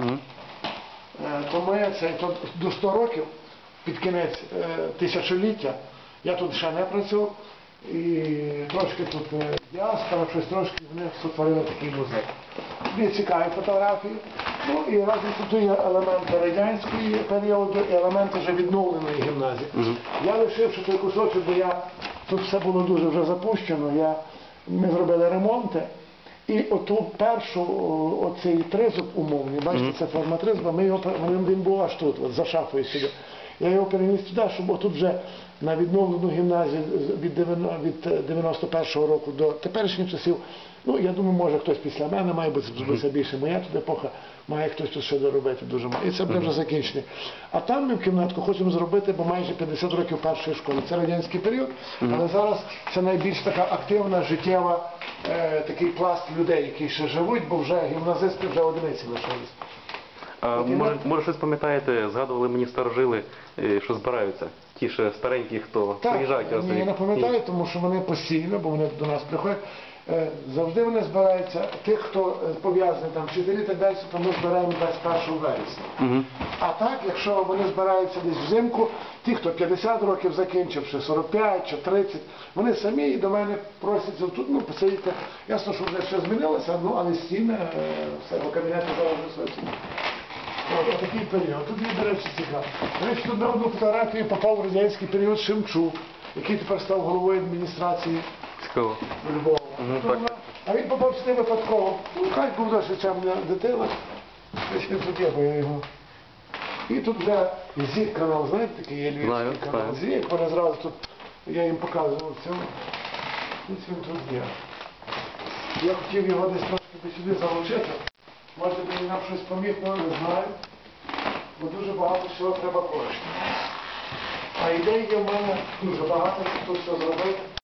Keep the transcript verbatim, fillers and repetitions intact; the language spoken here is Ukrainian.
Угу. То ми це то до сто років, під кінець е, тисячоліття, я тут ще не працював, і трошки тут е, діаспора, щось трошки вони сотворили такий музей. Дві цікаві фотографії. Ну і разом тут є елементи радянської періоду і елементи вже відновленої гімназії. Угу. Я лишивши той кусочок, де я, тут все було дуже вже запущено, я, ми зробили ремонти. І оту першу, оцей тризуб умовний, бачите, mm-hmm. це форма тризуба, ми його, він був аж тут, от, за шафою сюди. Я його переніс туди, щоб отут вже на відновлену гімназію від дев'яносто першого року до теперішніх часів, ну, я думаю, може хтось після мене має бути mm-hmm. більше, моя тут епоха, має хтось тут ще доробити дуже мало. І це буде вже закінчення. А там ми в кімнатку хочемо зробити, бо майже п'ятдесят років першої школи. Це радянський період, mm-hmm. але зараз це найбільш така активна, життєва, е, такий пласт людей, які ще живуть, бо вже гімназисти вже одиниці лишились. А, може, може щось пам'ятаєте, згадували мені старожили, що збираються? Ті ще старенькі, хто приїжджають. Так, я не пам'ятаю, тому що вони постійно, бо вони до нас приходять. Завжди вони збираються, тих, хто пов'язаний, там, вчителі і так далі, то ми збираємо двадцять першого вересня. Угу. А так, якщо вони збираються десь взимку, ті, хто п'ятдесят років закінчивши, сорок п'ять чи тридцять, вони самі і до мене просяться тут, ну, посидіти. Ясно, що вже все змінилося, ну, але стіни, все, бо кабінети зараз вже все. Ось такий період. Тут є, до речі, цікаво. До речі, тут на одну фотографію попав в радянський період Шемчук, який тепер став головою адміністрації Львова. Угу, ну, а він попав сюди випадково. Ну, хай був досить чемна дитина. Ось не тут є, бо я його. І тут вже ЗІК канал, знаєте, такий є львівський канал ЗІК, вони зразу тут, я їм показував цьому. Ось він тут є. Я хотів його десь трошки сюди залучити. Може би нам щось помітно, не знаю, бо дуже багато всього треба коштів. А ідей є в мене дуже багато, щоб тут все зробити.